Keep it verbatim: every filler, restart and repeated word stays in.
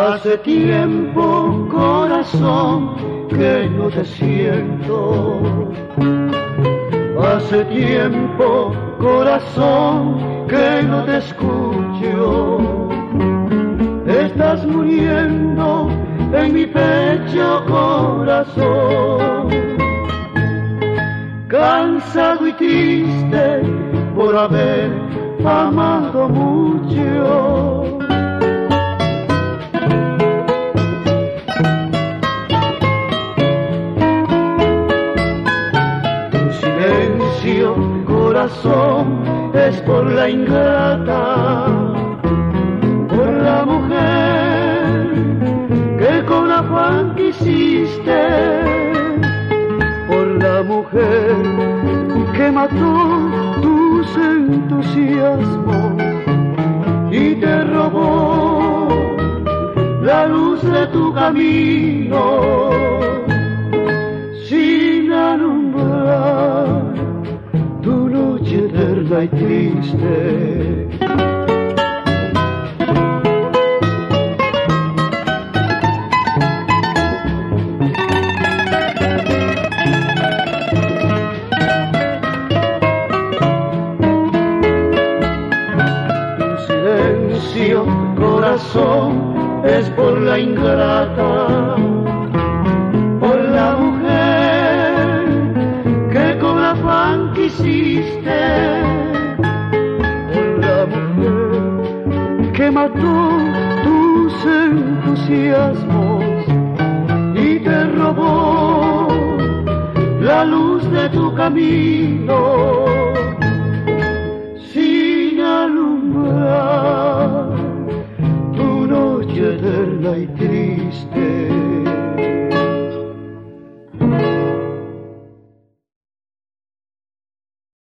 Hace tiempo, corazón, que no te siento. Hace tiempo, corazón, que no te escucho. Estás muriendo en mi pecho, corazón. Cansado y triste por haber amado mucho. Corazón, es por la ingrata, por la mujer que con afán quisiste, por la mujer que mató tus entusiasmos y te robó la luz de tu camino sin alumbrar tu noche eterna y triste. Tu silencio, corazón, es por la ingrata, por la mujer que con afán quisiste, por la mujer que mató tus entusiasmos y te robó la luz de tu camino.